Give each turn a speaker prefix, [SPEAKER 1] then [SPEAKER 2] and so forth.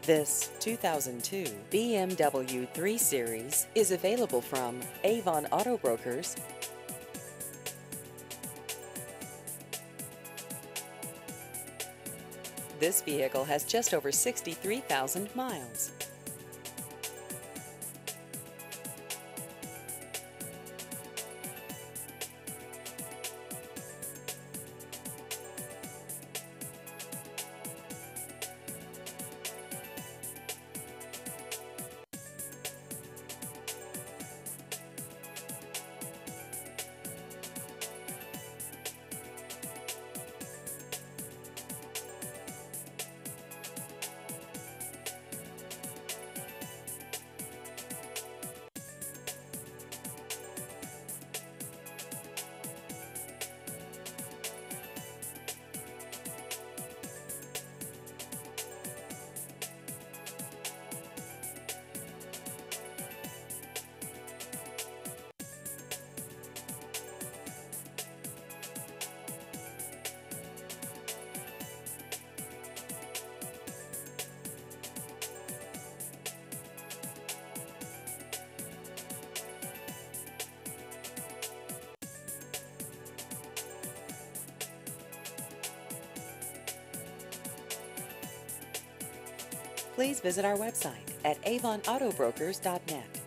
[SPEAKER 1] This 2002 BMW 3 Series is available from Avon Auto Brokers. This vehicle has just over 63,000 miles. Please visit our website at avonautobrokers.net.